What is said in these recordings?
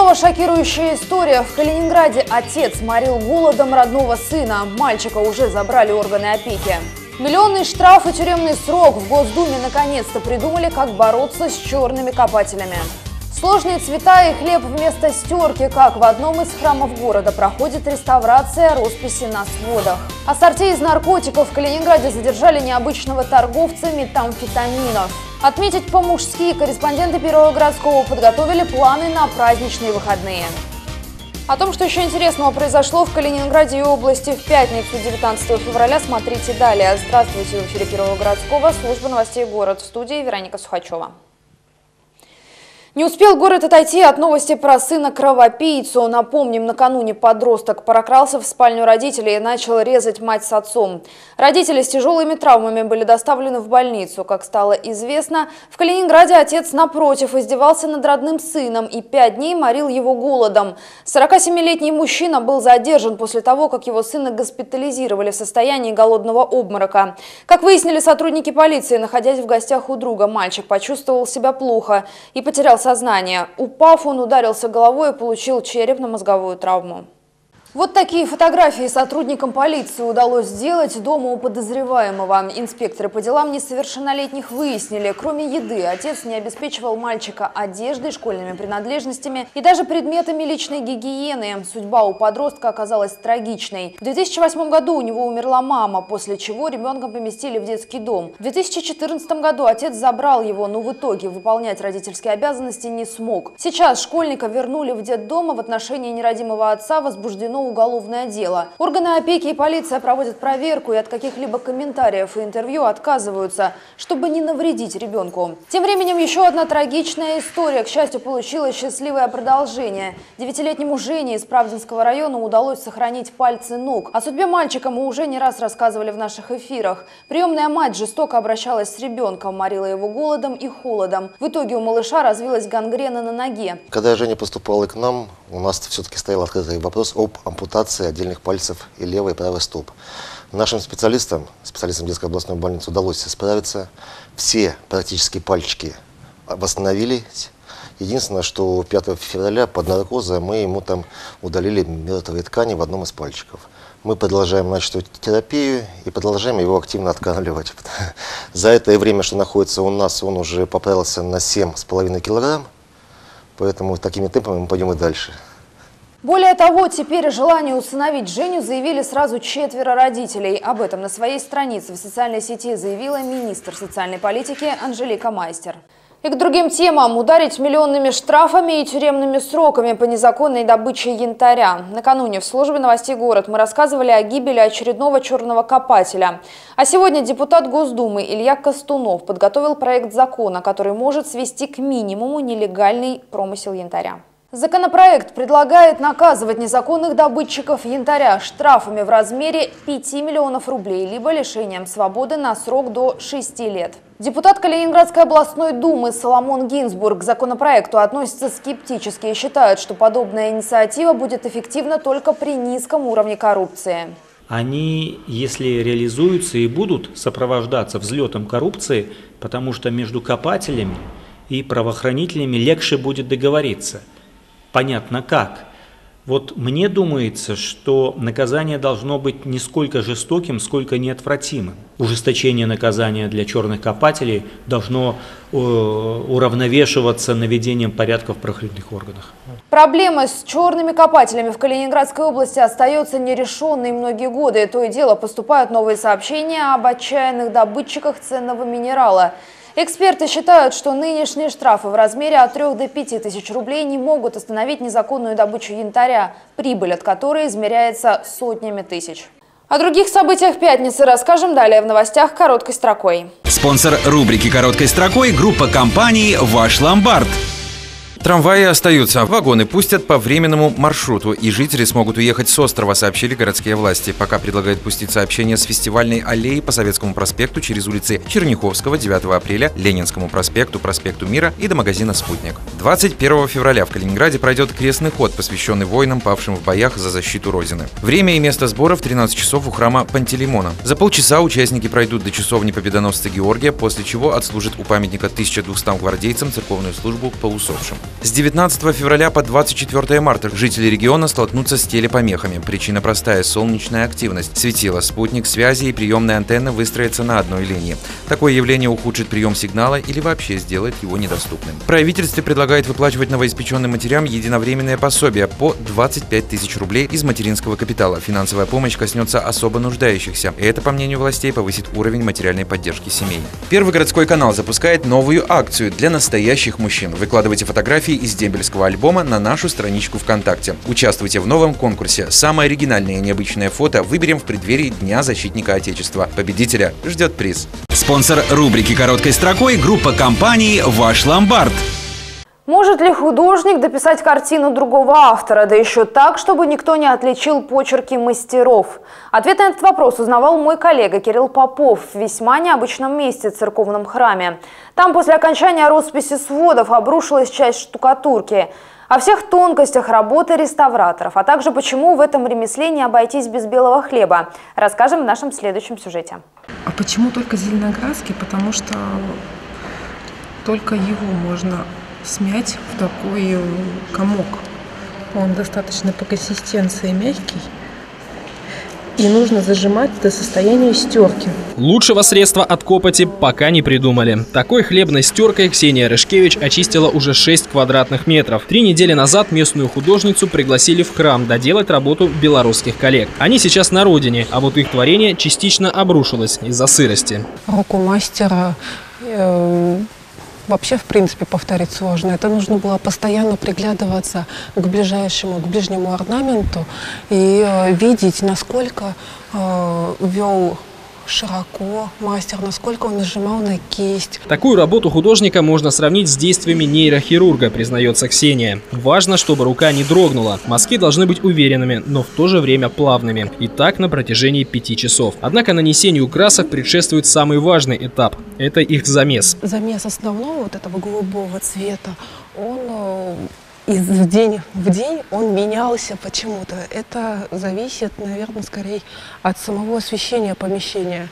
снова шокирующая история. В Калининграде отец морил голодом родного сына. Мальчика уже забрали органы опеки. Миллионный штраф и тюремный срок. В Госдуме наконец-то придумали, как бороться с черными копателями. Сложные цвета и хлеб вместо стерки. Как в одном из храмов города проходит реставрация росписи на сводах. Ассорти из наркотиков. В Калининграде задержали необычного торговца метамфетаминов. Отметить по-мужски. Корреспонденты Первого городского подготовили планы на праздничные выходные. О том, что еще интересного произошло в Калининграде и области в пятницу, 19 февраля, смотрите далее. Здравствуйте, в эфире Первого городского, служба новостей «Город», в студии Вероника Сухачева. Не успел город отойти от новости про сына-кровопийцу. Напомним, накануне подросток прокрался в спальню родителей и начал резать мать с отцом. Родители с тяжелыми травмами были доставлены в больницу. Как стало известно, в Калининграде отец, напротив, издевался над родным сыном и 5 дней морил его голодом. 47-летний мужчина был задержан после того, как его сына госпитализировали в состоянии голодного обморока. Как выяснили сотрудники полиции, находясь в гостях у друга, мальчик почувствовал себя плохо и потерял сознание. Упав, он ударился головой и получил черепно-мозговую травму. Вот такие фотографии сотрудникам полиции удалось сделать дома у подозреваемого. Инспекторы по делам несовершеннолетних выяснили, кроме еды, отец не обеспечивал мальчика одеждой, школьными принадлежностями и даже предметами личной гигиены. Судьба у подростка оказалась трагичной. В 2008 году у него умерла мама, после чего ребенка поместили в детский дом. В 2014 году отец забрал его, но в итоге выполнять родительские обязанности не смог. Сейчас школьника вернули в детдом, а в отношении неродимого отца возбуждено уголовное дело. Органы опеки и полиция проводят проверку и от каких-либо комментариев и интервью отказываются, чтобы не навредить ребенку. Тем временем еще одна трагичная история, к счастью, получила счастливое продолжение. 9-летнему Жене из Правдинского района удалось сохранить пальцы ног. О судьбе мальчика мы уже не раз рассказывали в наших эфирах. Приемная мать жестоко обращалась с ребенком, морила его голодом и холодом. В итоге у малыша развилась гангрена на ноге. Когда Женя поступала к нам, у нас все-таки стоял открытый вопрос об ампутации отдельных пальцев и левой и правой стоп. Нашим специалистам детской областной больницы удалось справиться. Все практически пальчики восстановились. Единственное, что 5 февраля под наркозом мы ему там удалили мертвые ткани в одном из пальчиков. Мы продолжаем начать терапию и продолжаем его активно откармливать. За это время, что находится у нас, он уже поправился на 7,5 килограмм. Поэтому такими темпами мы пойдем и дальше. Более того, теперь желание усыновить Женю заявили сразу 4 родителей. Об этом на своей странице в социальной сети заявила министр социальной политики Анжелика Майстер. И к другим темам. Ударить миллионными штрафами и тюремными сроками по незаконной добыче янтаря. Накануне в службе новостей «Город» мы рассказывали о гибели очередного черного копателя. А сегодня депутат Госдумы Илья Костунов подготовил проект закона, который может свести к минимуму нелегальный промысел янтаря. Законопроект предлагает наказывать незаконных добытчиков янтаря штрафами в размере 5 миллионов рублей, либо лишением свободы на срок до 6 лет. Депутат Калининградской областной думы Соломон Гинзбург к законопроекту относится скептически и считает, что подобная инициатива будет эффективна только при низком уровне коррупции. Они, если реализуются, и будут сопровождаться взлетом коррупции, потому что между копателями и правоохранителями легче будет договориться. Понятно как. Вот мне думается, что наказание должно быть не сколько жестоким, сколько неотвратимым. Ужесточение наказания для черных копателей должно уравновешиваться наведением порядка в правоохранительных органах. Проблема с черными копателями в Калининградской области остается нерешенной многие годы. То и дело поступают новые сообщения об отчаянных добытчиках ценного минерала. Эксперты считают, что нынешние штрафы в размере от 3 до 5 тысяч рублей не могут остановить незаконную добычу янтаря, прибыль от которой измеряется сотнями тысяч. О других событиях пятницы расскажем далее в новостях короткой строкой. Спонсор рубрики «Короткой строкой» – группа компаний «Ваш ломбард». Трамваи остаются, вагоны пустят по временному маршруту, и жители смогут уехать с острова, сообщили городские власти. Пока предлагают пустить сообщение с фестивальной аллеи по Советскому проспекту через улицы Черняховского, 9 апреля, Ленинскому проспекту, проспекту Мира и до магазина «Спутник». 21 февраля в Калининграде пройдет крестный ход, посвященный воинам, павшим в боях за защиту Родины. Время и место сбора в 13 часов у храма Пантелеймона. За полчаса участники пройдут до часовни Победоносца Георгия, после чего отслужат у памятника 1200 гвардейцам церковную службу по усопшим. С 19 февраля по 24 марта жители региона столкнутся с телепомехами. Причина простая – солнечная активность. Светило, спутник связи и приемная антенна выстроятся на одной линии. Такое явление ухудшит прием сигнала или вообще сделает его недоступным. Правительство предлагает выплачивать новоиспеченным матерям единовременное пособие по 25 тысяч рублей из материнского капитала. Финансовая помощь коснется особо нуждающихся. И это, по мнению властей, повысит уровень материальной поддержки семей. Первый городской канал запускает новую акцию для настоящих мужчин. Выкладывайте фотографии из дембельского альбома на нашу страничку ВКонтакте. Участвуйте в новом конкурсе. Самое оригинальное и необычное фото выберем в преддверии Дня защитника Отечества. Победителя ждет приз. Спонсор рубрики «Короткой строкой» – группа компаний «Ваш ломбард». Может ли художник дописать картину другого автора, да еще так, чтобы никто не отличил почерки мастеров? Ответ на этот вопрос узнавал мой коллега Кирилл Попов в весьма необычном месте – церковном храме. Там после окончания росписи сводов обрушилась часть штукатурки. О всех тонкостях работы реставраторов, а также почему в этом ремесле не обойтись без белого хлеба, расскажем в нашем следующем сюжете. А почему только зеленоглазки? Потому что только его можно смять в такой комок. Он достаточно по консистенции мягкий. И нужно зажимать до состояния стерки. Лучшего средства от копоти пока не придумали. Такой хлебной стеркой Ксения Рышкевич очистила уже 6 квадратных метров. 3 недели назад местную художницу пригласили в храм доделать работу белорусских коллег. Они сейчас на родине, а вот их творение частично обрушилось из-за сырости. Руку мастера вообще, в принципе, повторить сложно. Это нужно было постоянно приглядываться к ближнему орнаменту и видеть, насколько вел широко мастер, насколько он нажимал на кисть. Такую работу художника можно сравнить с действиями нейрохирурга, признается Ксения. Важно, чтобы рука не дрогнула. Мазки должны быть уверенными, но в то же время плавными. И так на протяжении 5 часов. Однако нанесению красок предшествует самый важный этап – это их замес. Замес основного вот этого голубого цвета, он из день в день он менялся почему-то. Это зависит, наверное, скорее от самого освещения помещения.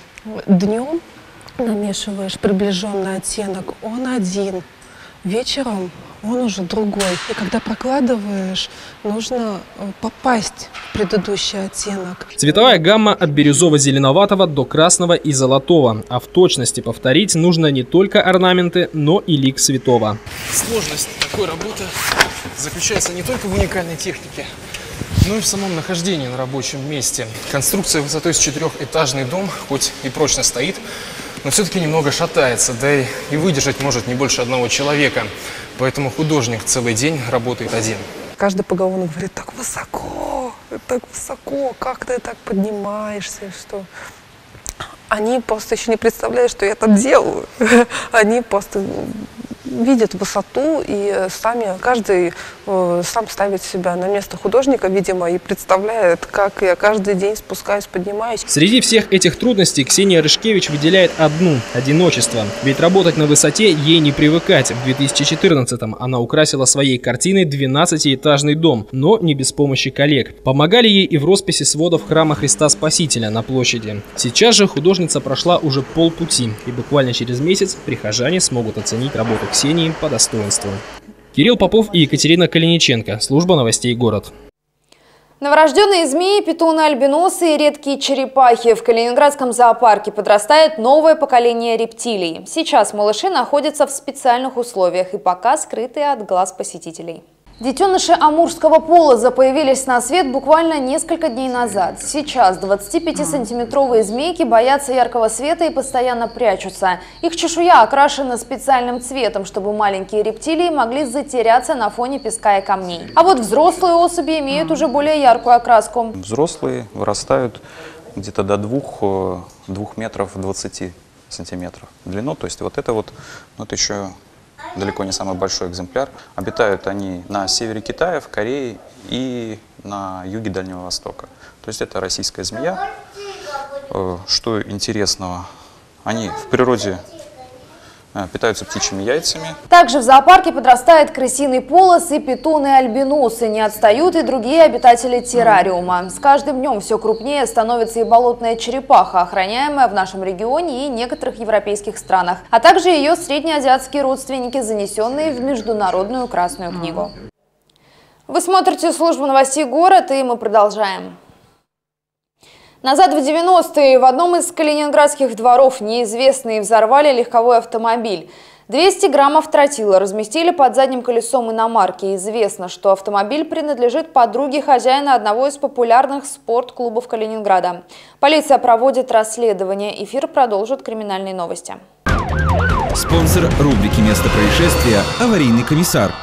Днем намешиваешь приближенный оттенок, он один. Вечером он уже другой. И когда прокладываешь, нужно попасть в предыдущий оттенок. Цветовая гамма от бирюзово-зеленоватого до красного и золотого. А в точности повторить нужно не только орнаменты, но и лик святого. Сложность такой работы заключается не только в уникальной технике, но и в самом нахождении на рабочем месте. Конструкция высотой с 4-этажный дом, хоть и прочно стоит, но все-таки немного шатается, да и выдержать может не больше одного человека. Поэтому художник целый день работает один. Каждый поголовно говорит: так высоко, как ты так поднимаешься, что... Они просто еще не представляют, что я там делаю. Они просто видят высоту и сами, каждый сам ставит себя на место художника, видимо, и представляет, как я каждый день спускаюсь, поднимаюсь. Среди всех этих трудностей Ксения Рышкевич выделяет одну – одиночество. Ведь работать на высоте ей не привыкать. В 2014-м она украсила своей картиной 12-этажный дом, но не без помощи коллег. Помогали ей и в росписи сводов храма Христа Спасителя на площади. Сейчас же художница прошла уже полпути, и буквально через месяц прихожане смогут оценить работу Ксении по достоинству. Кирилл Попов и Екатерина Калиниченко. Служба новостей «Город». Новорожденные змеи, питоны, альбиносы и редкие черепахи. В Калининградском зоопарке подрастает новое поколение рептилий. Сейчас малыши находятся в специальных условиях и пока скрыты от глаз посетителей. Детеныши амурского полоза появились на свет буквально несколько дней назад. Сейчас 25-сантиметровые змейки боятся яркого света и постоянно прячутся. Их чешуя окрашена специальным цветом, чтобы маленькие рептилии могли затеряться на фоне песка и камней. А вот взрослые особи имеют уже более яркую окраску. Взрослые вырастают где-то до 2 метров 20 сантиметров в длину. То есть вот это еще далеко не самый большой экземпляр. Обитают они на севере Китая, в Корее и на юге Дальнего Востока. То есть это российская змея. Что интересного, они в природе питаются птичьими яйцами. Также в зоопарке подрастает крысиный полос и питоны-альбиносы. Не отстают и другие обитатели террариума. С каждым днем все крупнее становится и болотная черепаха, охраняемая в нашем регионе и некоторых европейских странах, а также ее среднеазиатские родственники, занесенные в Международную Красную книгу. Вы смотрите службу новостей «Город», и мы продолжаем. Назад в 90-е в одном из калининградских дворов неизвестные взорвали легковой автомобиль. 200 граммов тротила разместили под задним колесом иномарки. Известно, что автомобиль принадлежит подруге хозяина одного из популярных спортклубов Калининграда. Полиция проводит расследование. Эфир продолжит криминальные новости. Спонсор рубрики «Место происшествия» – аварийный комиссар.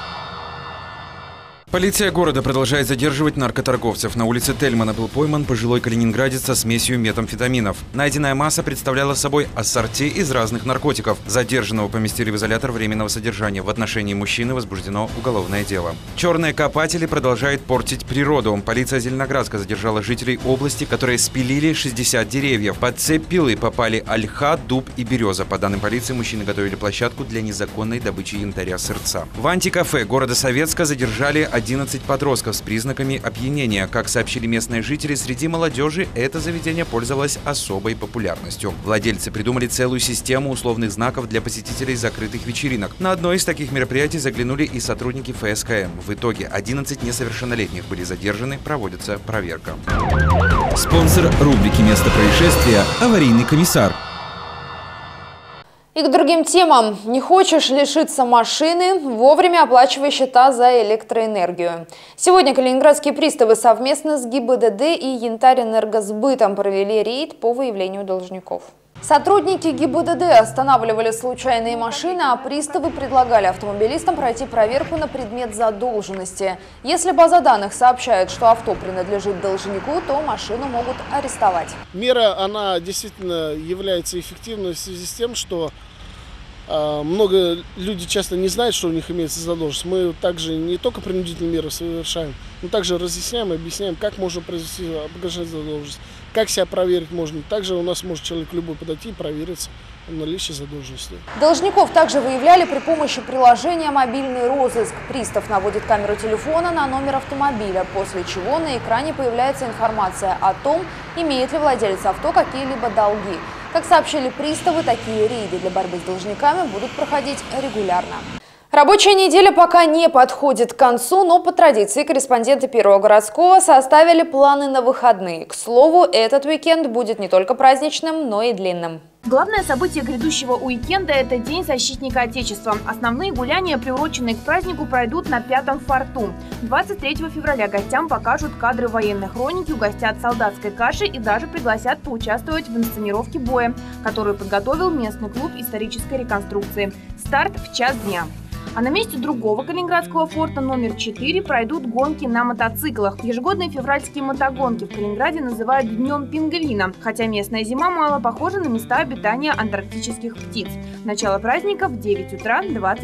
Полиция города продолжает задерживать наркоторговцев. На улице Тельмана был пойман пожилой калининградец со смесью метамфетаминов. Найденная масса представляла собой ассорти из разных наркотиков. Задержанного поместили в изолятор временного содержания. В отношении мужчины возбуждено уголовное дело. Черные копатели продолжают портить природу. Полиция Зеленоградска задержала жителей области, которые спилили 60 деревьев. Под цепь пилы попали ольха, дуб и береза. По данным полиции, мужчины готовили площадку для незаконной добычи янтаря-сырца. В антикафе города Советска задержали 11 подростков с признаками опьянения. Как сообщили местные жители, среди молодежи это заведение пользовалось особой популярностью. Владельцы придумали целую систему условных знаков для посетителей закрытых вечеринок. На одно из таких мероприятий заглянули и сотрудники ФСКМ. В итоге 11 несовершеннолетних были задержаны, проводится проверка. Спонсор рубрики «Место происшествия» – аварийный комиссар. И к другим темам. Не хочешь лишиться машины? Вовремя оплачивай счета за электроэнергию. Сегодня калининградские приставы совместно с ГИБДД и Янтарь-Энергосбытом провели рейд по выявлению должников. Сотрудники ГИБДД останавливали случайные машины, а приставы предлагали автомобилистам пройти проверку на предмет задолженности. Если база данных сообщает, что авто принадлежит должнику, то машину могут арестовать. Мера, она действительно является эффективной в связи с тем, что много людей часто не знают, что у них имеется задолженность. Мы также не только принудительные меры совершаем, но также разъясняем и объясняем, как можно произвести погашение задолженности, как себя проверить можно. Также у нас может человек любой подойти и провериться наличие задолженности. Должников также выявляли при помощи приложения «Мобильный розыск». Пристав наводит камеру телефона на номер автомобиля, после чего на экране появляется информация о том, имеет ли владелец авто какие-либо долги. Как сообщили приставы, такие рейды для борьбы с должниками будут проходить регулярно. Рабочая неделя пока не подходит к концу, но по традиции корреспонденты Первого городского составили планы на выходные. К слову, этот уикенд будет не только праздничным, но и длинным. Главное событие грядущего уикенда – это День защитника Отечества. Основные гуляния, приуроченные к празднику, пройдут на Пятом форту. 23 февраля гостям покажут кадры военной хроники, угостят солдатской кашей и даже пригласят поучаствовать в инсценировке боя, которую подготовил местный клуб исторической реконструкции. Старт в час дня. А на месте другого калининградского форта номер 4 пройдут гонки на мотоциклах. Ежегодные февральские мотогонки в Калининграде называют Днем Пингвина, хотя местная зима мало похожа на места обитания антарктических птиц. Начало праздника в 9 утра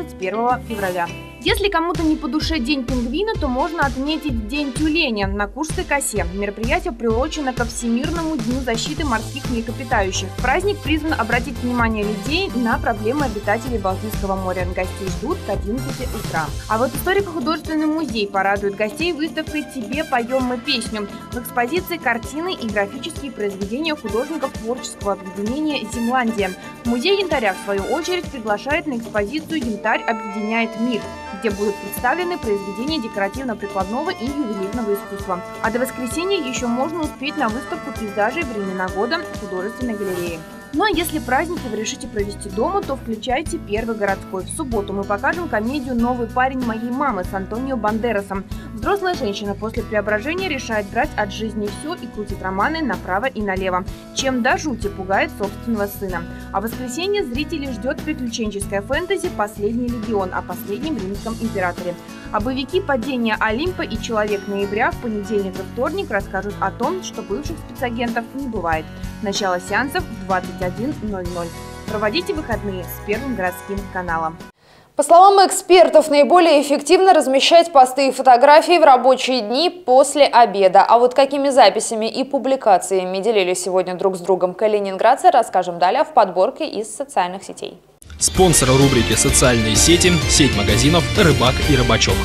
21 февраля. Если кому-то не по душе День пингвина, то можно отметить День тюленя на Куршской косе. Мероприятие приурочено ко Всемирному дню защиты морских млекопитающих. Праздник призван обратить внимание людей на проблемы обитателей Балтийского моря. Гостей ждут к 11 утра. А вот историко-художественный музей порадует гостей выставкой «Тебе поем мы песню». В экспозиции картины и графические произведения художников творческого объединения «Земландия». Музей янтаря, в свою очередь, приглашает на экспозицию «Янтарь объединяет мир», где будут представлены произведения декоративно-прикладного и ювелирного искусства. А до воскресенья еще можно успеть на выставку пейзажей «Времена года» художественной галереи. Ну а если праздники вы решите провести дома, то включайте Первый городской. В субботу мы покажем комедию «Новый парень моей мамы» с Антонио Бандерасом. Взрослая женщина после преображения решает брать от жизни все и крутит романы направо и налево, чем до жути пугает собственного сына. А в воскресенье зрителей ждет приключенческая фэнтези «Последний легион» о последнем римском императоре. А боевики «Падение Олимпа» и «Человек ноября» в понедельник и вторник расскажут о том, что бывших спецагентов не бывает. Начало сеансов в 21:00. Проводите выходные с Первым городским каналом. По словам экспертов, наиболее эффективно размещать посты и фотографии в рабочие дни после обеда. А вот какими записями и публикациями делились сегодня друг с другом калининградцы, расскажем далее в подборке из социальных сетей. Спонсор рубрики «Социальные сети» – сеть магазинов «Рыбак и Рыбачок».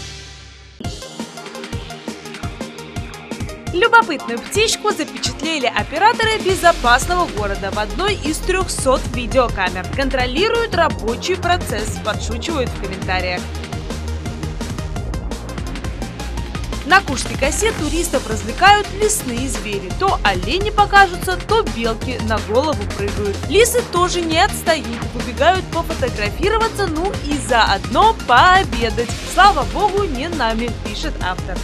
Любопытную птичку запечатлели операторы безопасного города в одной из 300 видеокамер. Контролируют рабочий процесс, подшучивают в комментариях. На Курской-косе туристов развлекают лесные звери. То олени покажутся, то белки на голову прыгают. Лисы тоже не отстают, выбегают пофотографироваться, ну и заодно пообедать. Слава богу, не нами, пишет автор.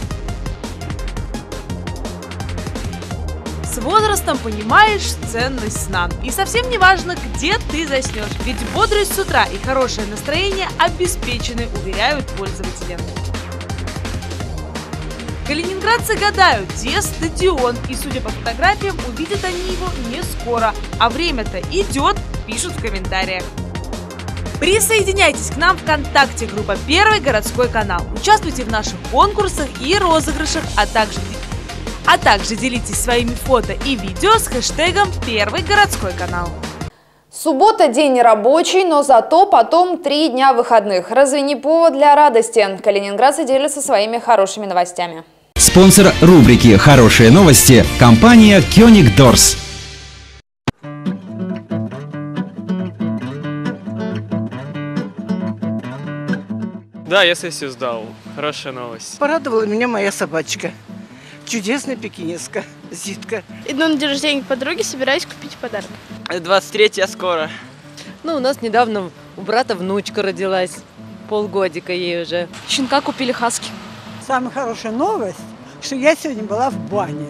С возрастом понимаешь ценность сна. И совсем не важно, где ты заснешь, ведь бодрость с утра и хорошее настроение обеспечены, уверяют пользователи. Калининградцы гадают, где стадион, и, судя по фотографиям, увидят они его не скоро. А время-то идет, пишут в комментариях. Присоединяйтесь к нам ВКонтакте, группа «Первый городской канал». Участвуйте в наших конкурсах и розыгрышах, а также делитесь своими фото и видео с хэштегом «Первый городской канал». Суббота – день рабочий, но зато потом 3 дня выходных. Разве не повод для радости? Калининградцы делятся своими хорошими новостями. Спонсор рубрики «Хорошие новости» – компания Koenig Dors. Да, я сессию сдал. Хорошая новость. Порадовала меня моя собачка. Чудесная пекинеска, Зитка. Иду на день рождения подруги, собираюсь купить подарок. 23-я скоро. Ну, у нас недавно у брата внучка родилась. Полгодика ей уже. Щенка купили хаски. Самая хорошая новость, что я сегодня была в бане.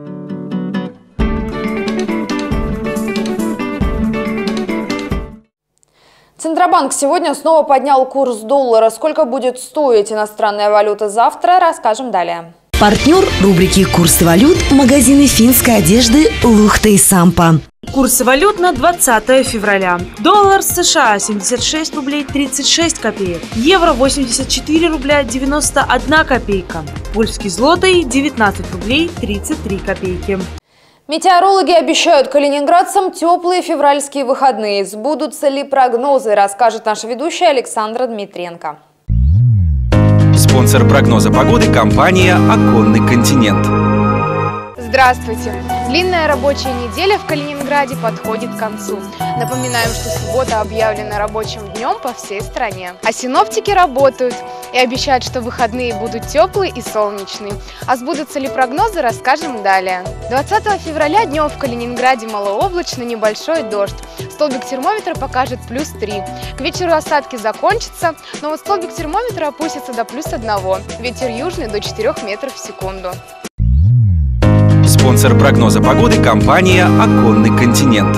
Центробанк сегодня снова поднял курс доллара. Сколько будет стоить иностранная валюта завтра, расскажем далее. Партнер рубрики «Курсы валют» – магазины финской одежды «Лухта» и «Сампа». Курсы валют на 20 февраля. Доллар США 76 рублей 36 копеек. Евро 84 рубля 91 копейка. Польский злотый 19 рублей 33 копейки. Метеорологи обещают калининградцам теплые февральские выходные. Сбудутся ли прогнозы, расскажет наша ведущая Александра Дмитриенко. Спонсор прогноза погоды – компания «Оконный континент». Здравствуйте! Длинная рабочая неделя в Калининграде подходит к концу. Напоминаем, что суббота объявлена рабочим днем по всей стране. А синоптики работают и обещают, что выходные будут теплые и солнечные. А сбудутся ли прогнозы, расскажем далее. 20 февраля днем в Калининграде малооблачно, небольшой дождь. Столбик термометра покажет +3. К вечеру осадки закончатся, но вот столбик термометра опустится до +1. Ветер южный до 4 метров в секунду. Спонсор прогноза погоды – компания «Оконный континент».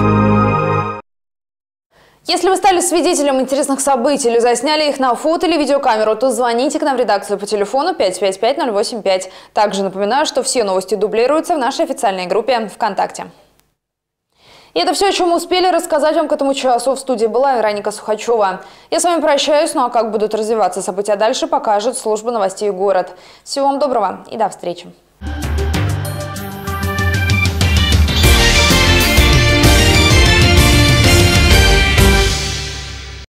Если вы стали свидетелем интересных событий или засняли их на фото или видеокамеру, то звоните к нам в редакцию по телефону 555-085. Также напоминаю, что все новости дублируются в нашей официальной группе ВКонтакте. И это все, о чем мы успели рассказать вам к этому часу. В студии была Вероника Сухачева. Я с вами прощаюсь, ну а как будут развиваться события дальше, покажет служба новостей «Город». Всего вам доброго и до встречи.